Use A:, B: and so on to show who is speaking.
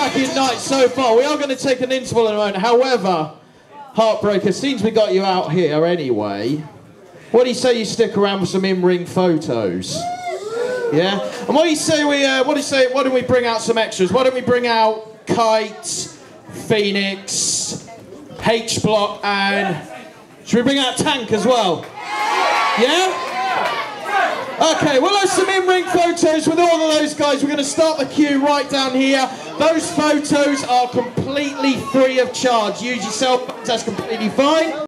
A: cracking night so far. We are going to take an interval in a moment. However, Heartbreaker, since we got you out here anyway, what do you say you stick around with some in-ring photos? Yeah? And what do you say why don't we bring out some extras? Why don't we bring out Kite, Phoenix, H-Block, and should we bring out Tank as well? Yeah? Okay, well there's some in-ring photos with all of those guys. We're going to start the queue right down here. Those photos are completely free of charge. Use yourself, that's completely fine.